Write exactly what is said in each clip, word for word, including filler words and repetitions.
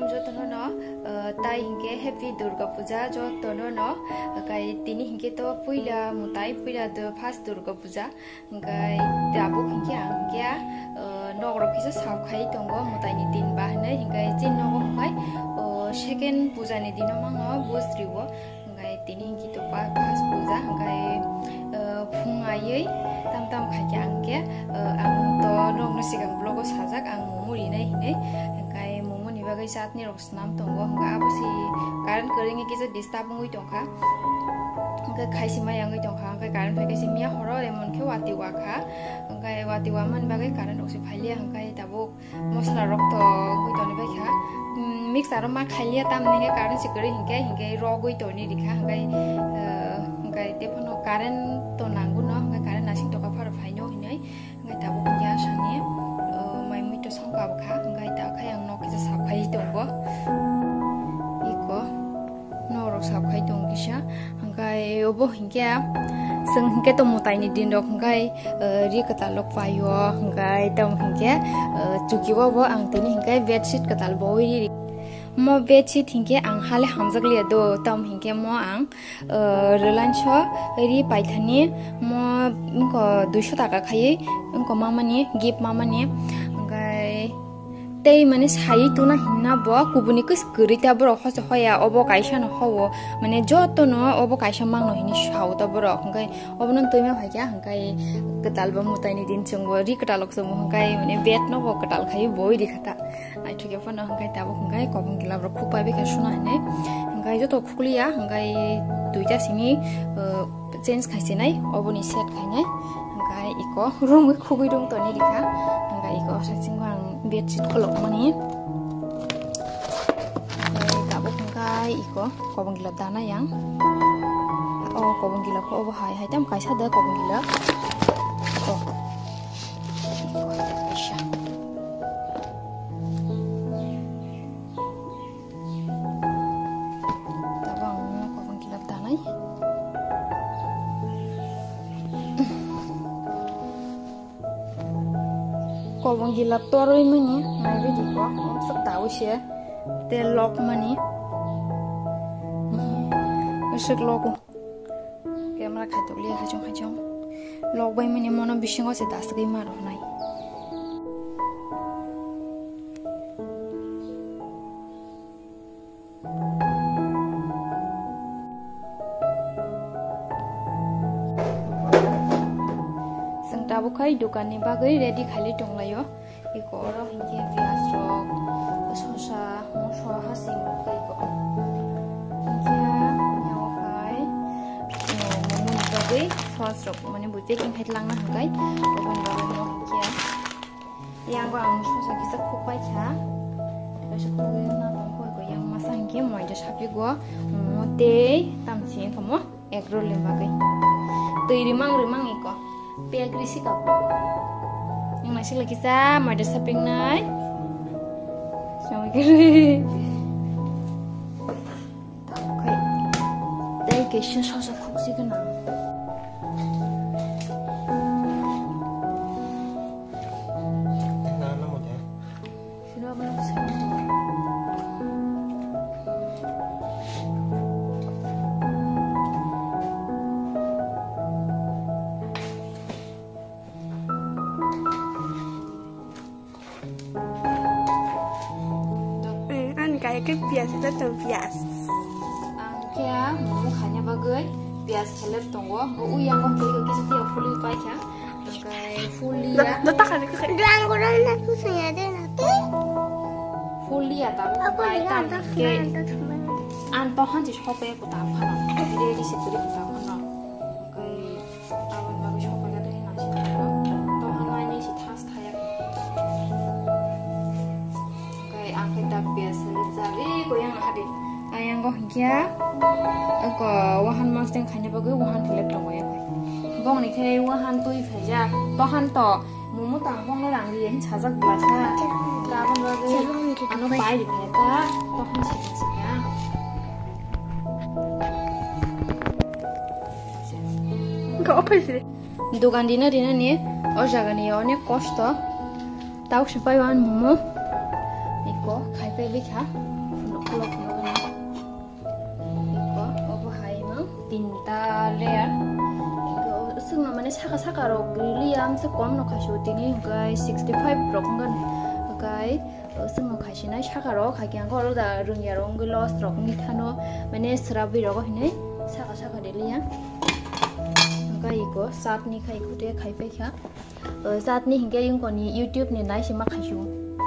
जो तनो न ताई हिंगे हैप्पी दुर्गा पूजा जो तनो न गाय तिनी हिंगे तो पुइला मुताई पुइला द फार्स्ट दुर्गा पूजा गाय दाबो हिंगे आंगे नगरक किसे सावखाय दंगो मुताइनि दिन बाहने हिंगे जिन नगो हाय सेकेंड पूजा नि दिनो मांगो बुस्रिवो गाय तिनी हिंगे तो फार्स्ट पूजा गाय फुंगायै ताम ताम खायके आंगे आं तो नगनो सिगां ब्लगो साजाक आं मुरिनाय हिनै गाय मोमोनि बागै जातनि रक्स नाम दंगो हंगा आबोसि कारण करिङे किसे डिस्टार्ब मुइ दंखा हंगा खायसि मायांगै दंखा हंगा कारण फायकासि मिया हरो एमन के वाति वाखा हंगा वाति वामन बागै कारण रक्सि फाइलिया हंगा दाबो मसला रक्त गय तनि बायखा मिक्स आरो मा खाइलिया तामनिगे कारण सिकरि हिंगे हिंगे र गय तनि रिखा हंगा हंगा तेफनो कारण तो नांगु न हंगा कारण नासिं तका फार फाइनो हिनै हंगा दाबो या सानि माइ मितो संगाबखा हंगा दा खायां न किसे साफाय दंगो इको नरक साफाय दं किसा हंगा ओबो हिंगे जों हिंगे तो मुताइनि दिन रक हंगा रि कताल लक पायो हंगा तम हिंगे जुकिबाबो आं तिनि हिंगे बेडशीट कताल बoi mo bedsheet हिंगे आं हाले हामजगलिया दो तम हिंगे मो आं रिलायंस रि पाइथानि मो इनको दुइश टाका खायै इनको मामानि गिफ्ट मामानि गाय तै माने साइ तुना हिन्ना ब कुबुनि कस गरिता बर हस हया अबो काइसा न हवो माने जतो न अबो काइसा मांगनो हिनि साउ त बर हंगाय अबन तैमा भाइया हंगाय कताल ब मुताइनि दिन चंगो रि कतालक सम हंगाय माने बेट न ब कताल खाइ बoi दिखता आइ थुके फन हंगाय ताबो हंगाय कबन गिला बर खुपाय बेखे सुना हने हंगाय जतो खुखलिया हंगाय दुइटा सिनि चेन्ज खाइसे नाय अबोनि सेट खाइनाय हंगाय इको रुम खुबै दं तनि दिखा हंगाय इको साचिंग आं bedsheet kolok mani tabuk hangkai iko kobong gila dana yang oh kobong gila ko obo hai hai tam kaisa da kobong gila oh iko kaisa tabang kobong gila dana kobong gila toroi mani mai bi diko sok tahu sih te lock mani esek lock kamera khatok liya khajong khajong lock bai mani mono bisingo se dasgai maro nai Tabukai dukanni bagai ready khali tonglayo iko oro hinge pias rok sosa moso hasing rok iko hinge nyawa kai momun bagai sauce rok mane buite king hetlang na hangkai obon bagai mo hinge yang ba ang sosa kisa khupai kha besok kuwi na tongko iko yang masa hinge moi ja sapi go mote tamchi komo egro le bagai tei rimang rimang iko Peagrisi kapo. Yang masih lagi sama ada saping naik. Sama kiri. Tak kayak. Dari kisah sosok kuksi kena. Nah, nama dia. Sudah belum saya. Kayak ke bias itu tuh bias. Angkia mau hanya bagai bias help tunggu. Oh yang kau pergi ke setiap fully pakai ya. Kayak fully ya. Letak kan ke? Bilang kurang aku saya ada nanti. Fully ya tapi pakai tak. Antohan sih shop ya kita apa nak? Jadi di situ kita apa nak? Kayak awal bagus shop ya dari nasi. Tohan lain sih tas thaya. Kayak angkat tak biasa. Jadi goyang hari, ayang goh kia, aku wahan masteng kanya bagai wahan filip dong goyang. Gong ni kaya wahan tui fajar, tohan to, mumu tangkong lo lang dia cazak belasa, kapan bagai anu pai di mereka, tohan sih sihnya. Kau apa sih? Dukan dina dina ni, oh jaga ni, oh ni kosto, tahu supaya wahan mumu. iko khai pe bi kha phunu pulo phunu ni iko obo hai ma tinta layer iko sungna mane saka saka ro griliam se kom no khashu tini gai sixty-five rok ngan gai sungno khashina saka ro khagyang ko ro da runya rong los rok ni thano mane srabi ro hine saka saka delia gai iko satni khai khute khai pe kha satni hinge yung ko ni YouTube ni nai sima khashu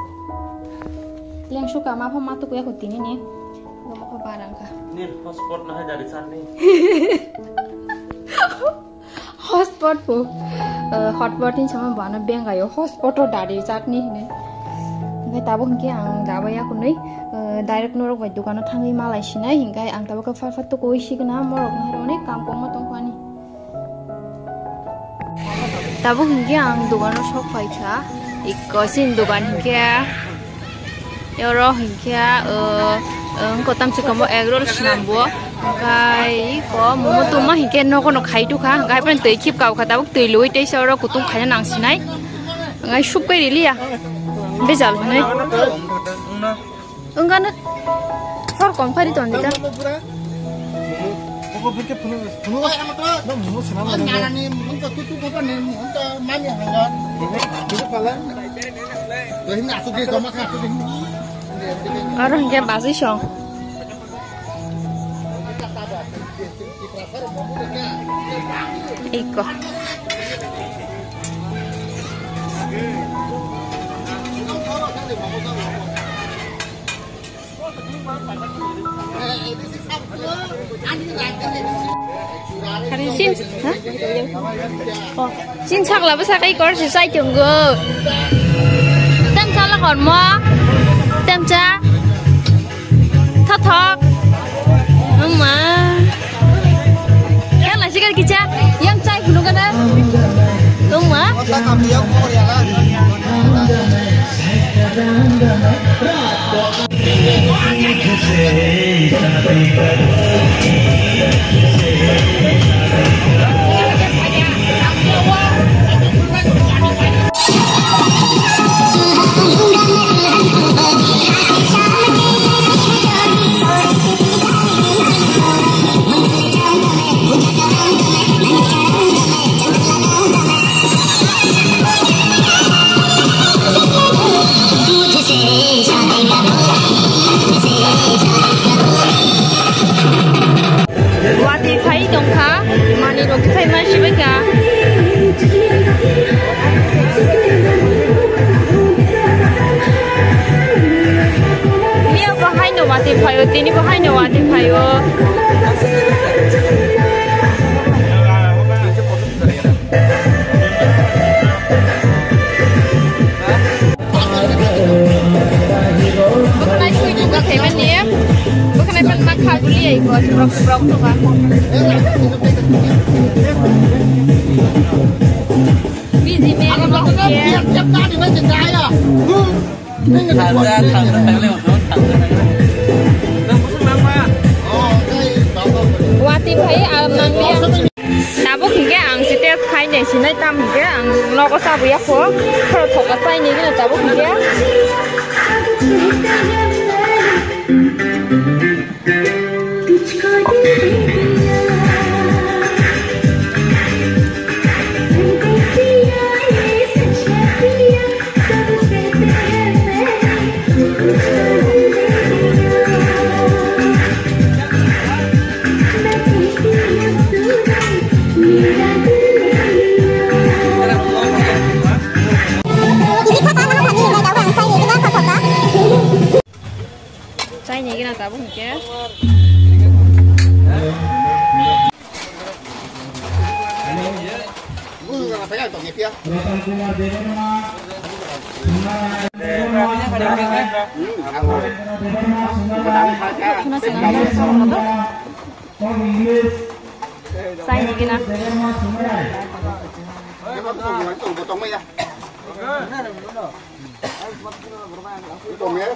leng suka ma phama tu ya khutini ni ko ma ko barang kha ni hotspot na dari satni hotspot pu hotspot ni sama bana benga yo hotspot to dari satni ni ngai tabo hinge ang dawa ya kunai direct norok bai dukano thangai malai sinai hingai ang tabo ka far far to koi signa morok na rone kam kom ma tong pani tabo hinge ang dukano sok pai kha ikko sin dukan hinge yoro hinge eh ko tam sikamo egg roll sinambo ngai ko momo tuma hinge no kono khai tu kha ngai pan tei khip kau kha tabo tei loi tei soro kutung khaya nang sinai ngai sup kai ri ya bezal nai enggak na sor kom phari ton dita Kok pikir penuh penuh no penuh senama dengan ni untuk tutu apa ni untuk mami hangat itu pala tuh ini asuk di sama kan asuk ini orang dia basi song iko Hari sin, hả? Oh, sin chắc là bữa sau cái con sẽ sai chừng ngờ. Tem cha là còn mo, tem cha, thot thot, không mà. Cái là gì cái kia cha, yang trai phụ nữ cái đó, không mà. Wati khai dong kha mani ro khai ma sibai ka mia ko hai no wati phayo tini ko hai no wati phayo bukan aku juga kayak ni ya bukan apa nak kaguli ya ibu sebrok sebrok tu kan busy man ya tiap tadi macam saya ni ni thằng ra thằng nó thằng leo nó thằng nó muốn mang qua oh đây bawa wati phai mang dia tabo kinge ang site khai nei sinai tam ge ang logo sabu ya pho thor thoka sai ni na tabo kinge sai ni cái tabo kinge apa ya tong kia sai ni cái nào tong mấy ya tong ya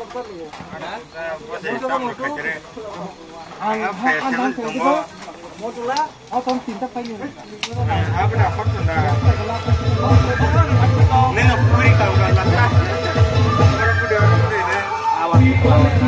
apa dah hot dah nengok puri kau kan lah orang udah orang udah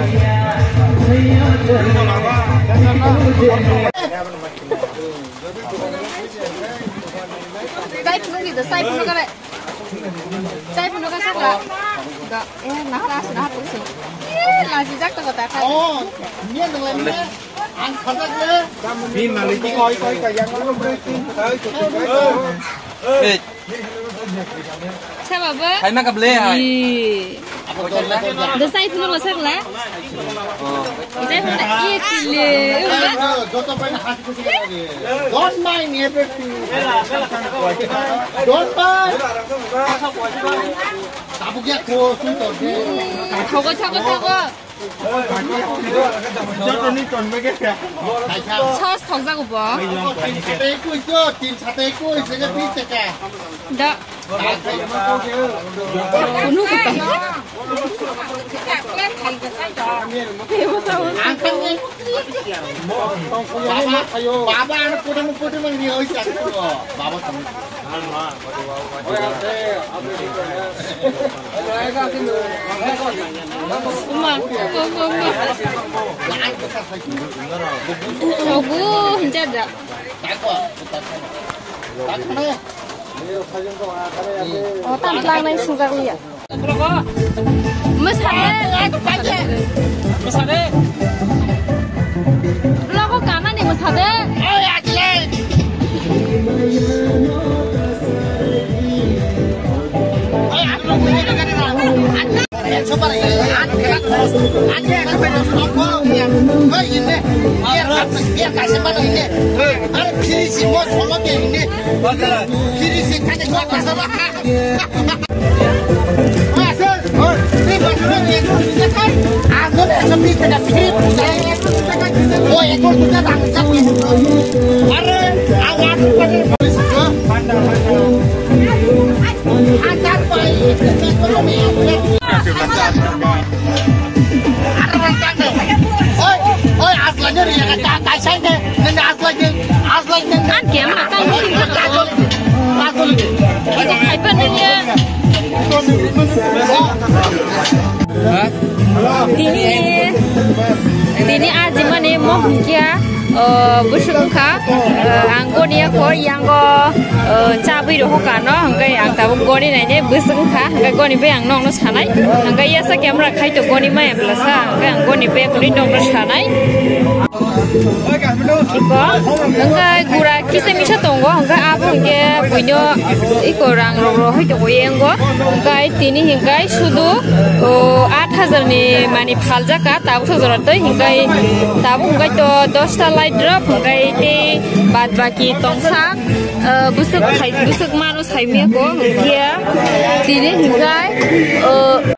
Sai pun gitu, sai pun kan. Sai pun kan sak lah. Enggak, eh nak lah sudah pun sih. Eh, lagi jak tak kata kan. Oh, ini yang lainnya. Ang khatak le. Bin maliki koi koi kayang lo berarti. Eh, Siapa ba? hai mak beli hai. Dah sai pun masak lah. Sai pun iya cile. Jota paina hati kusi lagi. Don't mind everything. Don't mind. Tabu kia ko sunto ke. Thoko thoko thoko. Jota ni kon me ke. Sauce thong ra của bố. Tin sate ku jo, tin sate ku sega pi seka. Đó. Kuno của tao. Ang kan ni. Baba, baba ano puto mo puto mo ni oi sak ko. Baba tam. Uma, uma, uma. Lain ko sa sa. Thoko hinja dah. Tak ko. Tak ko na. Oh, tamplang này sung ra đi à? Mất hạt đấy. Mas ada. Lo có cá này mất hạt đấy. Oi akile. Oi aku mau ni kan na. An coba ya. An kira. An kira apa nak aku ni. Oi ini. Biar biar kasih mana ini. Ada kiri si bos sama ke ini. Kiri si kan aku kasih lah. Masuk. Ni pasal ni. Sekarang aku dah sampai pada kiri. Oh, ekor sudah tangkap ini. Are awak pada polis ke? Pandang-pandang. Ajar baik. Kalau ni ada macam ni. Oi, oi aslannya dia kata kasih ni. Ni aslannya, aslannya. Ăn kiếm mà tay không được rồi. Cái cái phải phân lên nha. Tini, tini aja mana mau kia, busuk kah, anggo ni aku yang go cabai doh kan, no, angkai ang tahu go ni nanya busuk kah, angkai go ni be ang nong nos kanai, angkai ya sa kamera kai tu go ni mai pelasa, angkai ang go ni be aku ni nong nos kanai. Iko, angkai gura kisah misal tunggu, angkai apa angkai punya iko orang roh itu go yang go, angkai tini angkai sudu आठ हजार नि माने फालजाका ताबु सजरत हिंगाय ताबु हिंगाय तो दसटा लाइट ड्रप हिंगाय ते बाद बाकी तंसा बुसुक खाइ बुसुक मानु साइमेको हिंगिया तिनि हिंगाय